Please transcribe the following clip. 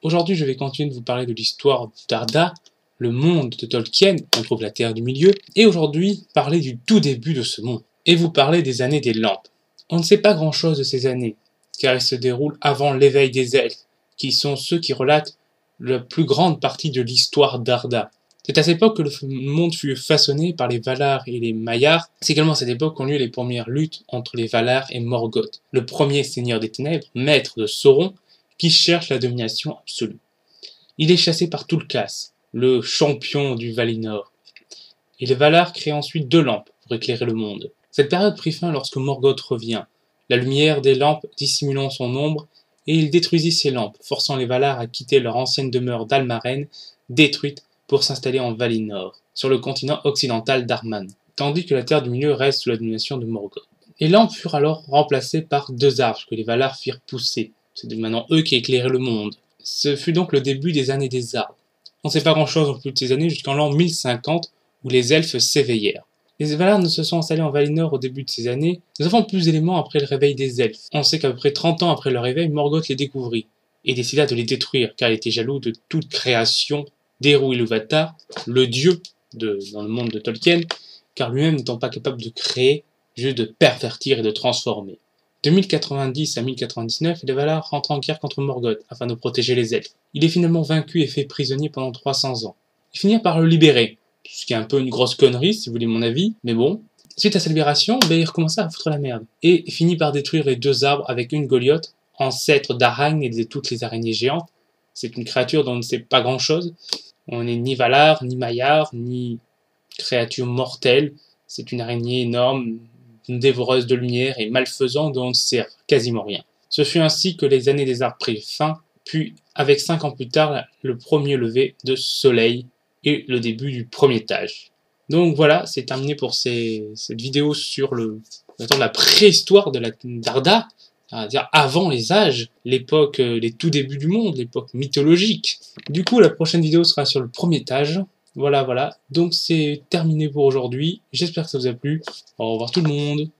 Aujourd'hui, je vais continuer de vous parler de l'histoire d'Arda, le monde de Tolkien, on trouve la Terre du Milieu, et aujourd'hui, parler du tout début de ce monde, et vous parler des années des lampes. On ne sait pas grand-chose de ces années, car elles se déroulent avant l'éveil des elfes, qui sont ceux qui relatent la plus grande partie de l'histoire d'Arda. C'est à cette époque que le monde fut façonné par les Valar et les Maiar. C'est également à cette époque qu'ont lieu les premières luttes entre les Valar et Morgoth, le premier seigneur des ténèbres, maître de Sauron, qui cherche la domination absolue. Il est chassé par Tulkas, le champion du Valinor. Et les Valar créent ensuite 2 lampes pour éclairer le monde. Cette période prit fin lorsque Morgoth revient, la lumière des lampes dissimulant son ombre, et il détruisit ces lampes, forçant les Valar à quitter leur ancienne demeure d'Almaren, détruite, pour s'installer en Valinor, sur le continent occidental d'Arman, tandis que la Terre du Milieu reste sous la domination de Morgoth. Les lampes furent alors remplacées par 2 arbres que les Valar firent pousser. C'est maintenant eux qui éclairaient le monde. Ce fut donc le début des années des arbres. On ne sait pas grand-chose en toutes ces années jusqu'en l'an 1050, où les elfes s'éveillèrent. Les Valar ne se sont installés en Valinor au début de ces années. Nous avons plus d'éléments après le réveil des elfes. On sait qu'à peu près 30 ans après leur réveil, Morgoth les découvrit, et décida de les détruire, car il était jaloux de toute création d'Eru Ilúvatar, le dieu dans le monde de Tolkien, car lui-même n'étant pas capable de créer, juste de pervertir et de transformer. De 1090 à 1099, les Valar rentrent en guerre contre Morgoth afin de protéger les elfes. Il est finalement vaincu et fait prisonnier pendant 300 ans. Ils finirent par le libérer, ce qui est un peu une grosse connerie si vous voulez mon avis, mais bon. Suite à sa libération, il recommença à foutre la merde, et finit par détruire les 2 arbres avec une Goliath, ancêtre d'Aragn et de toutes les araignées géantes. C'est une créature dont on ne sait pas grand chose. On n'est ni Valar, ni Maiar, ni créature mortelle. C'est une araignée énorme, une dévoreuse de lumière et malfaisante dont on ne sait quasiment rien. Ce fut ainsi que les années des arbres prirent fin, puis, avec 5 ans plus tard, le premier lever de soleil et le début du premier âge. Donc voilà, c'est terminé pour cette vidéo sur la préhistoire d'Arda, c'est-à-dire avant les âges, l'époque, les tout débuts du monde, l'époque mythologique. Du coup, la prochaine vidéo sera sur le premier âge. Voilà. Donc c'est terminé pour aujourd'hui. J'espère que ça vous a plu. Au revoir tout le monde.